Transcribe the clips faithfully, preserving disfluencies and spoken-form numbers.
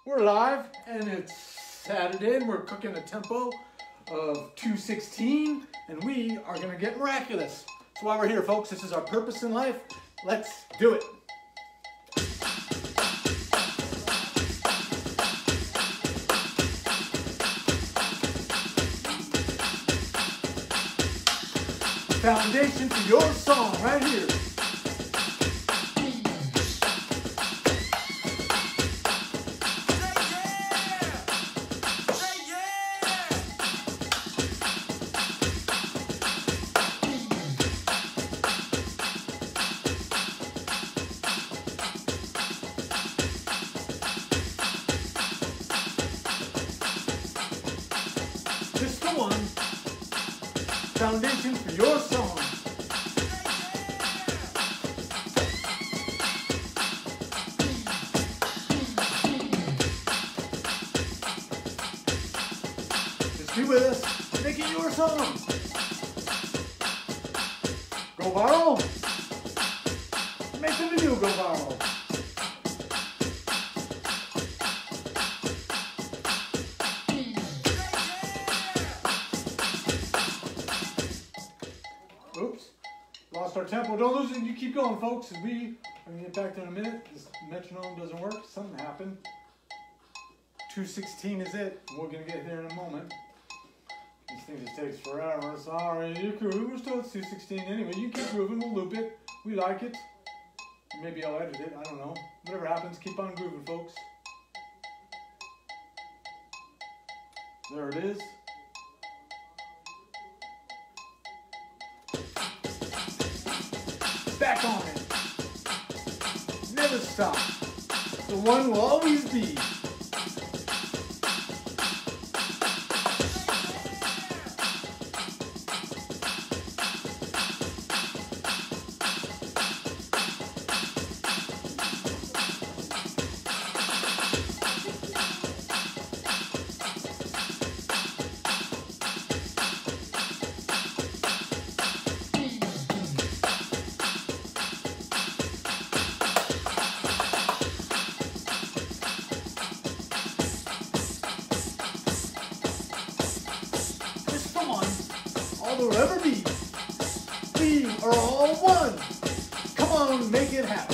We're live, and it's Saturday, and we're cooking a tempo of two sixteen, and we are going to get miraculous. That's why we're here, folks. This is our purpose in life. Let's do it. Foundation for your song right here. Just the one. Foundation for your song. Just be with us. Make it your song. Go viral. Make the video go viral. Oops, lost our tempo. Don't lose it. You keep going, folks. As we are going to get back there in a minute. This metronome doesn't work. Something happened. two sixteen is it. We're going to get there in a moment. This thing just takes forever. Sorry, you're grooving. We're still at two sixteen anyway. You keep grooving. We'll loop it. We like it. Maybe I'll edit it. I don't know. Whatever happens, keep on grooving, folks. There it is. Back on it. Never stop. The one will always be. All there will ever be. We are all one. Come on, make it happen.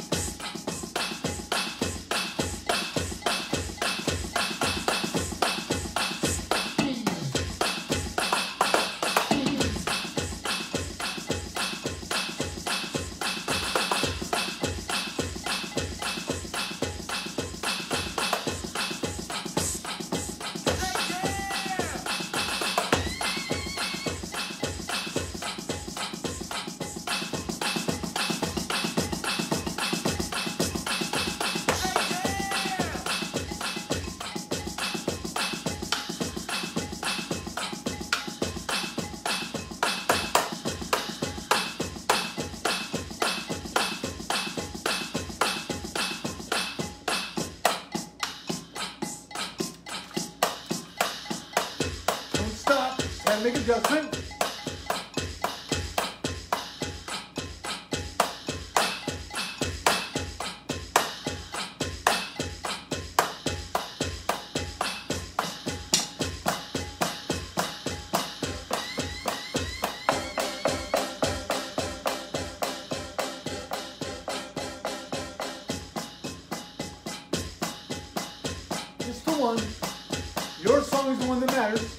Make adjustment. Just the one. Your song is the one that matters.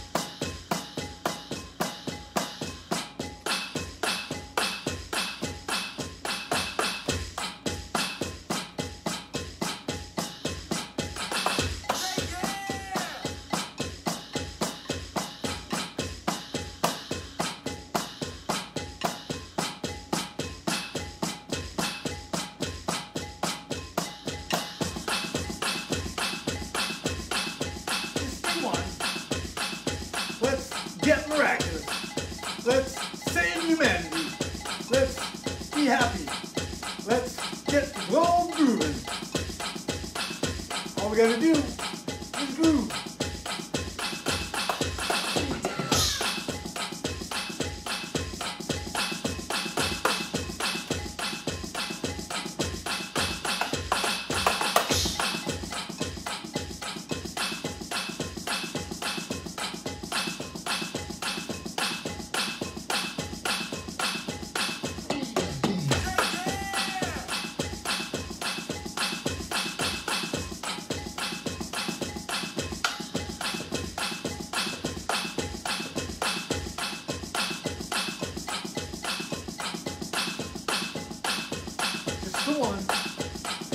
Get miraculous. Let's save humanity. Let's be happy. Let's get the globe grooving. All we gotta do is groove.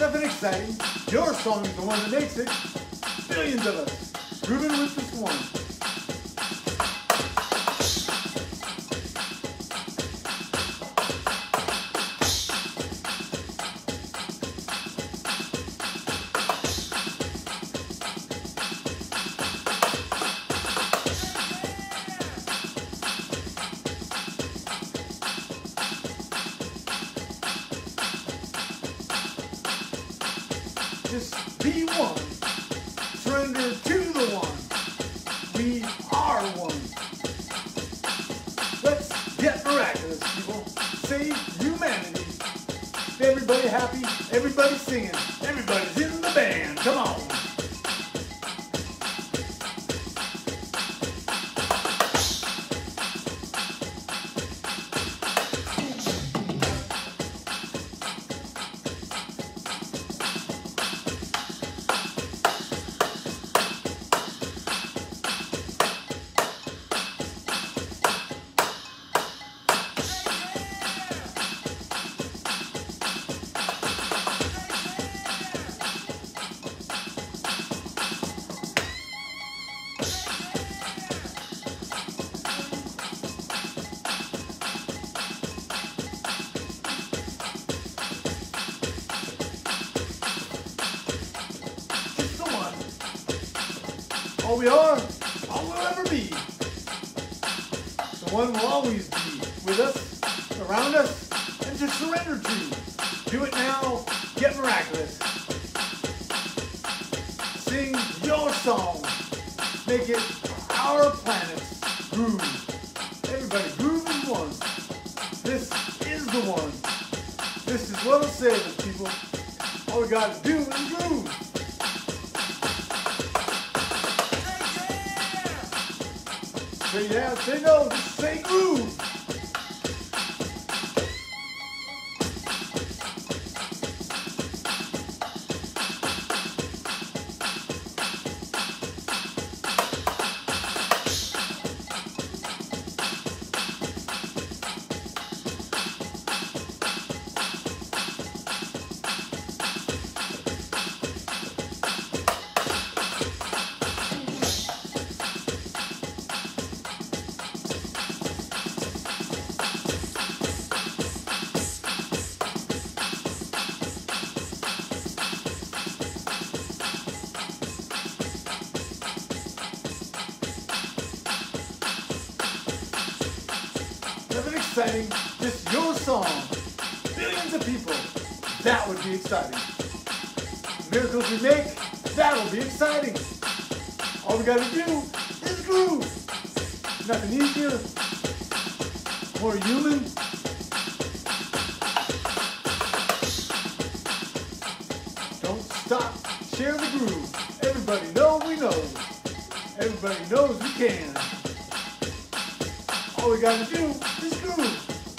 Nothing exciting. Your song is the one that makes it. Billions of us. Grooving with this one. Just be one. Surrender to the one. We are one. Let's get miraculous, people. Save humanity. Everybody happy. Everybody singing. Everybody's in the band. Come on. All we are, all we'll ever be. The one will always be with us, around us, and to surrender to. Do it now, get miraculous. Sing your song. Make it our planet's groove. Everybody groove in one. This is the one. This is what'll save us, people. All we gotta do is groove. Say yeah, say no, just say groove. Nothing exciting, just your song. Billions of people, that would be exciting. Miracles we make, that'll be exciting. All we gotta do is groove. Nothing easier, more human. Don't stop, share the groove. Everybody know we know. Everybody knows we can. All we gotta do is groove.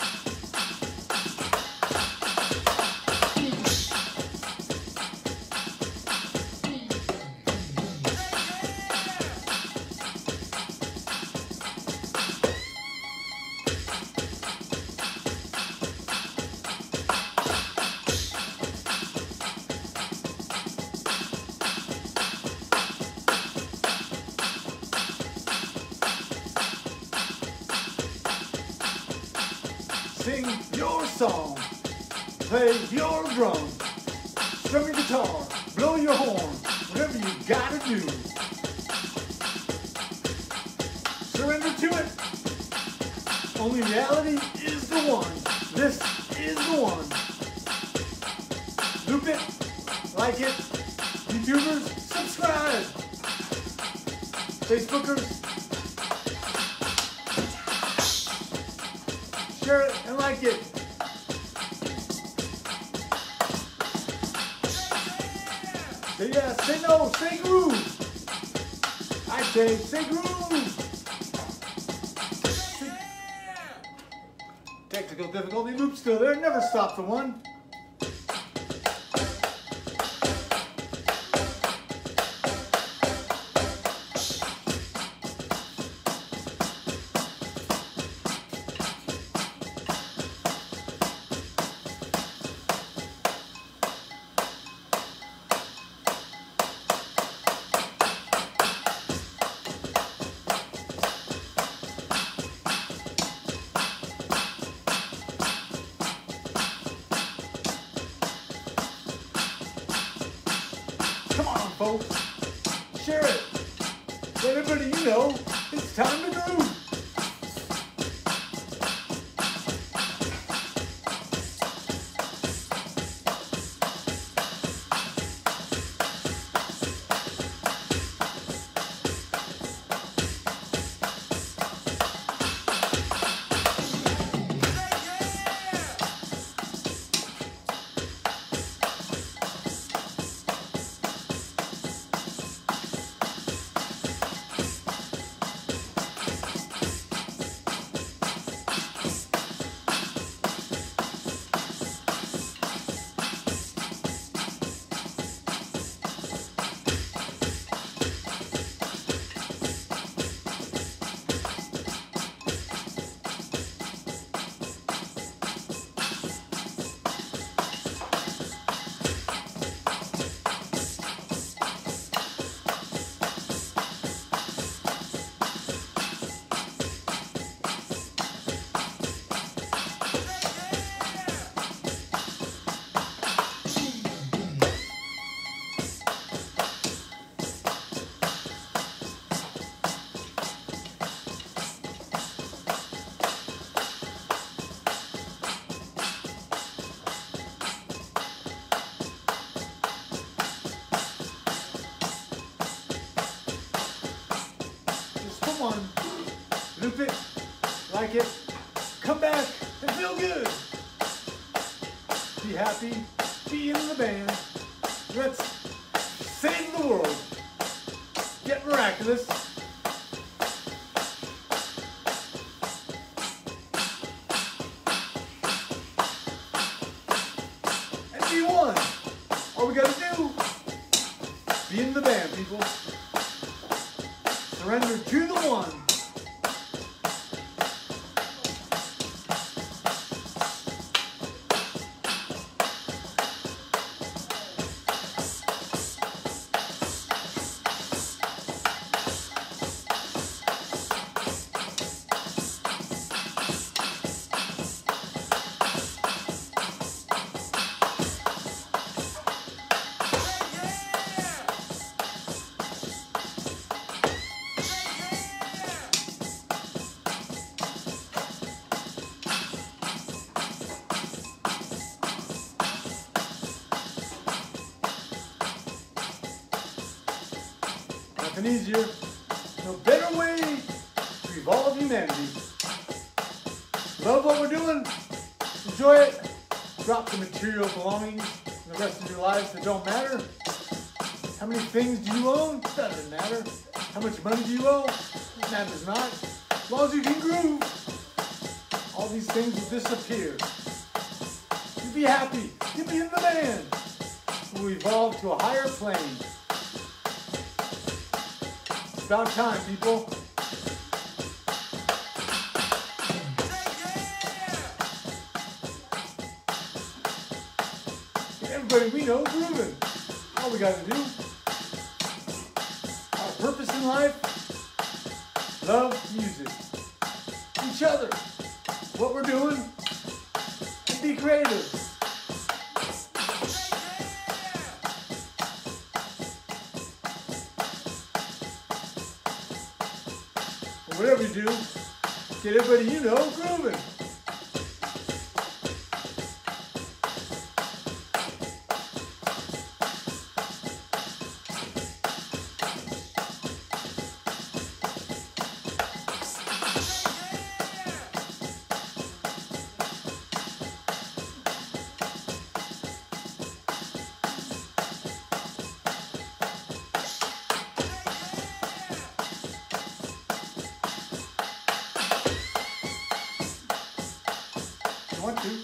Sing your song, play your drum, strum your guitar, blow your horn, whatever you gotta do. Surrender to it. Only reality is the one. This is the one. Loop it, like it, YouTubers, subscribe. Facebookers, share it and like it. Say yes, say no, say groove. I say, say groove. Say... Technical difficulty, loop still there, never stop the one. folks. Share it. Let everybody you know it's time to groove. Loop it, like it, come back and feel good. Be happy, be in the band. Let's save the world. Get miraculous. And be one. All we gotta do, be in the band, people. Surrender to the one. Nothing easier, no better way to evolve humanity. Love what we're doing, enjoy it, drop the material belongings in the rest of your lives that don't matter. How many things do you own? Doesn't matter. How much money do you owe? It matters not. As long as you can groove, all these things will disappear. You be happy, you be in the band. We'll evolve to a higher plane. It's about time, people. Everybody we know grooving. All we got to do. Our purpose in life, love music, each other, what we're doing, and be creative. Whatever you do, get everybody you know grooving. Want to.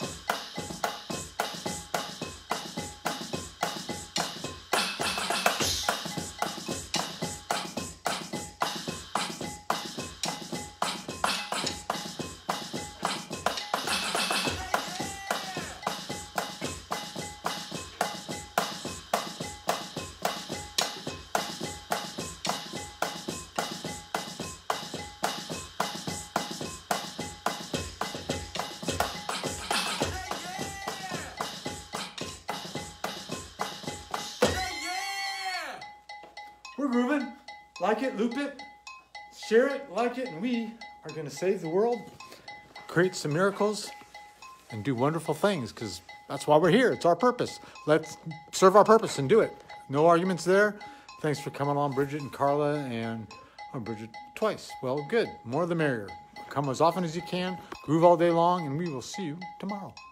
We're grooving. Like it, loop it, share it, like it, and we are going to save the world, create some miracles, and do wonderful things, because that's why we're here. It's our purpose. Let's serve our purpose and do it. No arguments there. Thanks for coming along, Bridget and Carla, and oh, Bridget twice. Well, good. More the merrier. Come as often as you can. Groove all day long, and we will see you tomorrow.